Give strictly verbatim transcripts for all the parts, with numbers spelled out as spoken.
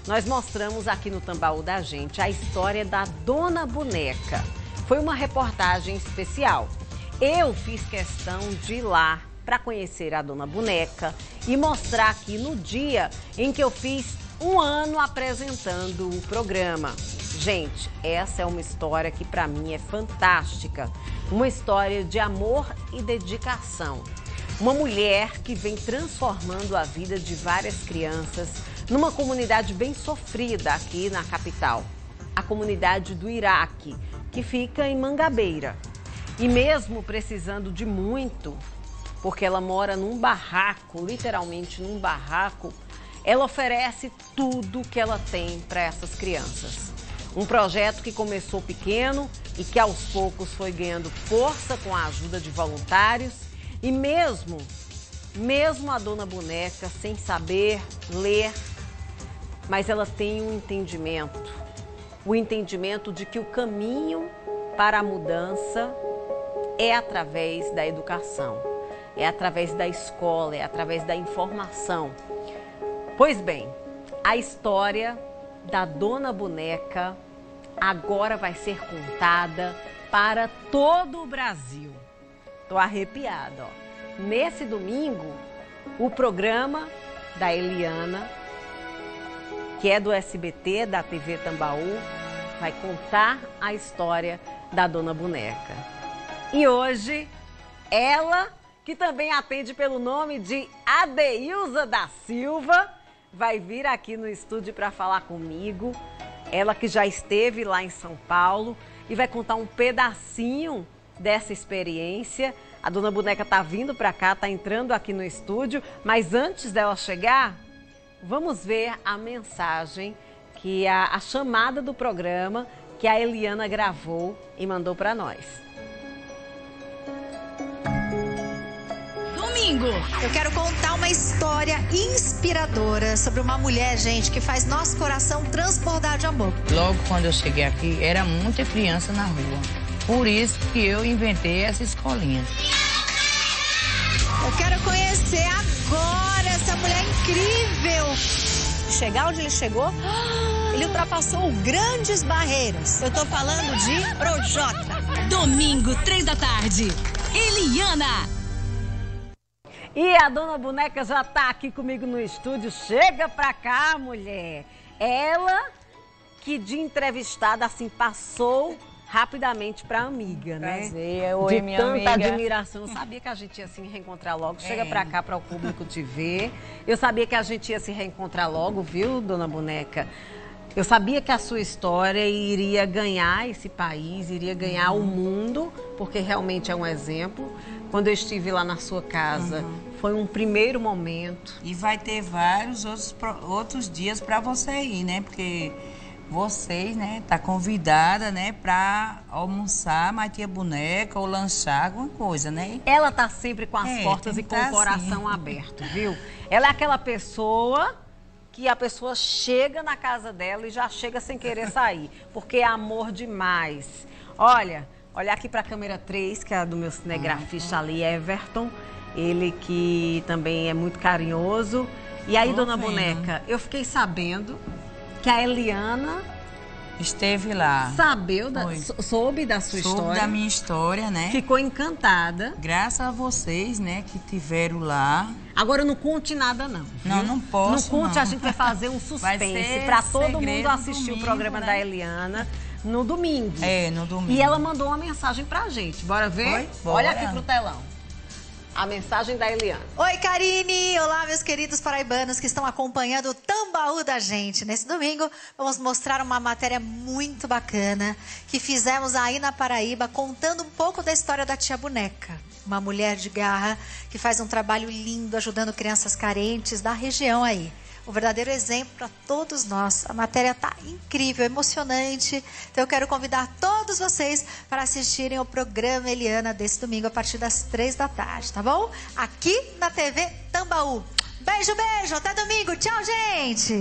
nós mostramos aqui no Tambaú da Gente a história da Dona Boneca. Foi uma reportagem especial. Eu fiz questão de ir lá para conhecer a Dona Boneca e mostrar aqui no dia em que eu fiz um ano apresentando o programa. Gente, essa é uma história que para mim é fantástica. Uma história de amor e dedicação. Uma mulher que vem transformando a vida de várias crianças numa comunidade bem sofrida aqui na capital. A comunidade do Iraque, que fica em Mangabeira. E mesmo precisando de muito, porque ela mora num barraco, literalmente num barraco, ela oferece tudo que ela tem para essas crianças. Um projeto que começou pequeno e que aos poucos foi ganhando força com a ajuda de voluntários. E mesmo, mesmo a Dona Boneca sem saber ler, mas ela tem um entendimento. O entendimento de que o caminho para a mudança é através da educação, é através da escola, é através da informação. Pois bem, a história da Dona Boneca agora vai ser contada para todo o Brasil. Tô arrepiada, ó. Nesse domingo, o programa da Eliana, que é do S B T, da T V Tambaú, vai contar a história da Dona Boneca. E hoje, ela, que também atende pelo nome de Adeilza da Silva, vai vir aqui no estúdio para falar comigo. Ela que já esteve lá em São Paulo e vai contar um pedacinho dessa experiência. A Dona Boneca tá vindo para cá, tá entrando aqui no estúdio, mas antes dela chegar, vamos ver a mensagem, que a, a chamada do programa que a Eliana gravou e mandou para nós. Domingo, eu quero contar uma história inspiradora sobre uma mulher, gente, que faz nosso coração transbordar de amor. Logo quando eu cheguei aqui, era muita criança na rua. Por isso que eu inventei essa escolinha. Eu quero conhecer agora essa mulher incrível. Chegar onde ele chegou, ele ultrapassou grandes barreiras. Eu tô falando de Projota. Domingo, três da tarde, Eliana. E a Dona Boneca já tá aqui comigo no estúdio. Chega pra cá, mulher. Ela que de entrevistada assim passou rapidamente pra amiga, né? Prazer, oi, de minha tanta amiga. admiração. Eu sabia que a gente ia se reencontrar logo. Chega É. pra cá para o público te ver. Eu sabia que a gente ia se reencontrar logo, viu, Dona Boneca? Eu sabia que a sua história iria ganhar esse país, iria ganhar uhum. o mundo, porque realmente é um exemplo. Quando eu estive lá na sua casa, uhum. foi um primeiro momento. E vai ter vários outros, outros dias para você ir, né? Porque vocês, né, tá convidada, né, para almoçar, Matia Boneca ou lanchar alguma coisa, né? Ela tá sempre com as é, portas e com tá o coração assim. aberto, viu? Ela é aquela pessoa que a pessoa chega na casa dela e já chega sem querer sair, porque é amor demais. Olha, olha aqui para a câmera três, que é a do meu cinegrafista ali, Everton, ele que também é muito carinhoso. E aí, Tô Dona vendo. Boneca, eu fiquei sabendo que a Eliana esteve lá. Sabeu da, soube da sua soube história. da minha história, né? Ficou encantada. Graças a vocês, né, que tiveram lá. Agora não conte nada, não. Não, viu? não posso. Não conte, não. a gente vai fazer um suspense para todo mundo assistir domingo, o programa né? da Eliana no domingo. É, no domingo. E ela mandou uma mensagem pra gente. Bora ver? Foi? Olha aqui pro telão. A mensagem da Eliana. Oi, Karine! Olá, meus queridos paraibanos que estão acompanhando o Tambaú da Gente. Nesse domingo, vamos mostrar uma matéria muito bacana que fizemos aí na Paraíba, contando um pouco da história da Tia Boneca. Uma mulher de garra que faz um trabalho lindo ajudando crianças carentes da região aí. Um verdadeiro exemplo para todos nós. A matéria tá incrível, emocionante. Então eu quero convidar todos vocês para assistirem o programa Eliana desse domingo a partir das três da tarde, tá bom? Aqui na T V Tambaú. Beijo, beijo. Até domingo. Tchau, gente.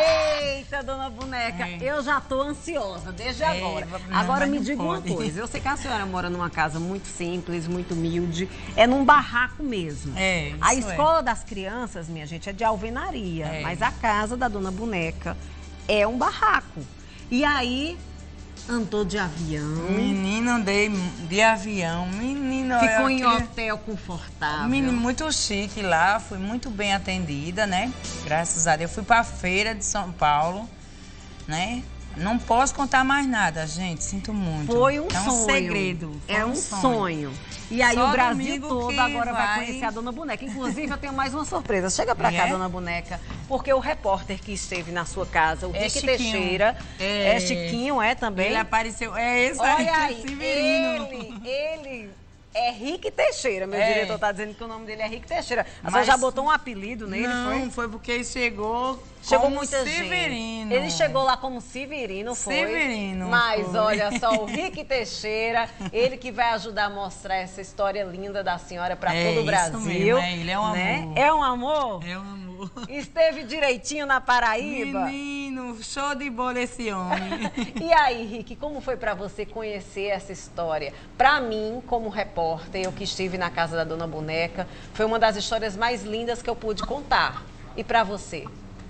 Eita, Dona Boneca, é. eu já tô ansiosa desde é, agora. Não, agora me diga uma coisa. Eu sei que a senhora mora numa casa muito simples, muito humilde. É num barraco mesmo. É, isso a escola é. das crianças, minha gente, é de alvenaria. É. Mas a casa da Dona Boneca é um barraco. E aí, andou de avião. Menino, andei de avião. Menino, Ficou eu em queria... hotel confortável. Menino, muito chique lá, fui muito bem atendida, né? Graças a Deus. Fui pra feira de São Paulo, né? Não posso contar mais nada, gente. Sinto muito. Foi um é um sonho. segredo. Foi É um sonho. sonho. E aí Só o Brasil domingo todo que agora vai... vai conhecer a Dona Boneca. Inclusive, eu tenho mais uma surpresa. Chega pra E cá, é? Dona Boneca, porque o repórter que esteve na sua casa, o É Rick Chiquinho. Teixeira, é. É. Chiquinho, é também? Ele apareceu. É esse Olha aí, aí, Severino. ele, ele é Rick Teixeira. Meu É. diretor tá dizendo que o nome dele é Rick Teixeira. A Mas- senhora já botou um apelido nele, Não, foi? foi porque ele chegou Chegou como muita Severino. gente. Ele chegou lá como Severino, foi? Severino, Mas foi. olha só, o Rick Teixeira, ele que vai ajudar a mostrar essa história linda da senhora para É, todo o isso Brasil. mesmo, é, ele é um né? amor. É um amor? É um amor. Esteve direitinho na Paraíba. Menino, show de bola esse homem. E aí, Rick, como foi para você conhecer essa história? Para mim, como repórter, eu que estive na casa da Dona Boneca, foi uma das histórias mais lindas que eu pude contar. E para você?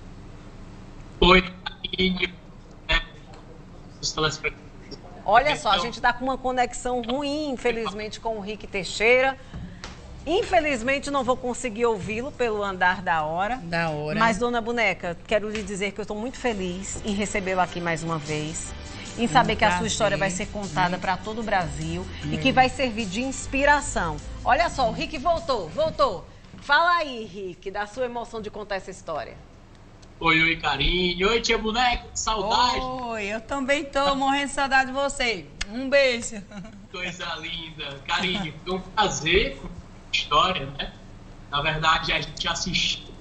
Oi, Aline, né, os telespectadores. Olha só, a Então, gente está com uma conexão ruim, infelizmente, com o Rick Teixeira. Infelizmente, não vou conseguir ouvi-lo pelo andar da hora. Da hora. Mas, Dona Boneca, quero lhe dizer que eu estou muito feliz em recebê-lo aqui mais uma vez. Em saber Um que a sua prazer, história vai ser contada né? para todo o Brasil e É. que vai servir de inspiração. Olha só, o Rick voltou, voltou. Fala aí, Rick, da sua emoção de contar essa história. Oi, oi, carinho. Oi, tia boneca, que saudade. Oi, eu também tô morrendo de saudade de você. Um beijo. Coisa linda. Carinho, foi um prazer com a história, né? Na verdade, a gente assistiu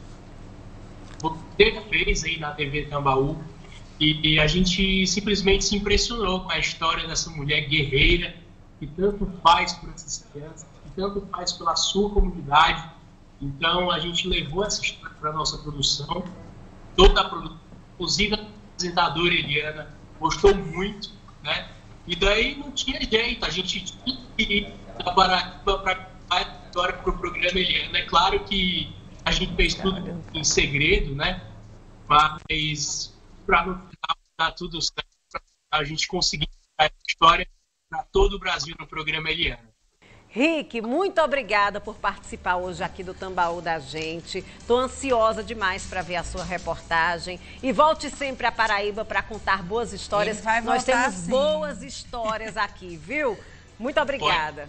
você fez aí na T V Tambaú e, e a gente simplesmente se impressionou com a história dessa mulher guerreira que tanto faz por essas crianças, que tanto faz pela sua comunidade. Então, a gente levou essa história para a nossa produção, toda a produção, inclusive a apresentadora Eliana, gostou muito, né? E daí não tinha jeito, a gente tinha que ir da Paraíba para agora para o programa Eliana. É claro que a gente fez tudo em segredo, né? Mas para no final dar tudo certo, a gente conseguir a história para todo o Brasil no programa Eliana. Rick, muito obrigada por participar hoje aqui do Tambaú da gente. Estou ansiosa demais para ver a sua reportagem. E volte sempre à Paraíba para contar boas histórias. Ele vai Nós voltar, temos sim. boas histórias aqui, viu? Muito obrigada.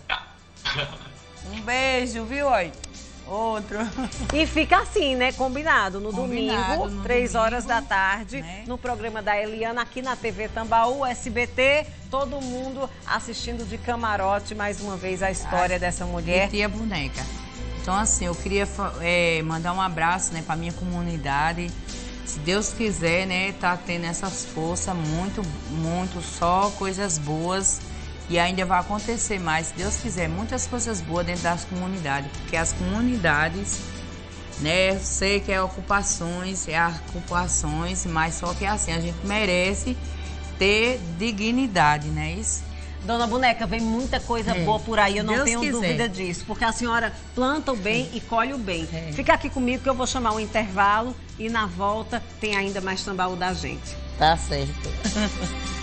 Um beijo, viu? Oi. Outro. E fica assim, né? Combinado. No Combinado, domingo, no três domingo, horas da tarde, né? no programa da Eliana, aqui na T V Tambaú, S B T. Todo mundo assistindo de camarote mais uma vez a história Ai, dessa mulher. E tia boneca. Então, assim, eu queria é, mandar um abraço, né, pra minha comunidade. Se Deus quiser, né, tá tendo essas forças, muito, muito, só coisas boas. E ainda vai acontecer mais, se Deus quiser, muitas coisas boas dentro das comunidades. Porque as comunidades, né, eu sei que é ocupações, é ocupações, mas só que assim, a gente merece ter dignidade, né, isso? Dona Boneca, vem muita coisa É. boa por aí, eu não Deus tenho quiser. dúvida disso. Porque a senhora planta o bem e colhe o bem. É. Fica aqui comigo que eu vou chamar um intervalo e na volta tem ainda mais Tambaú da gente. Tá certo.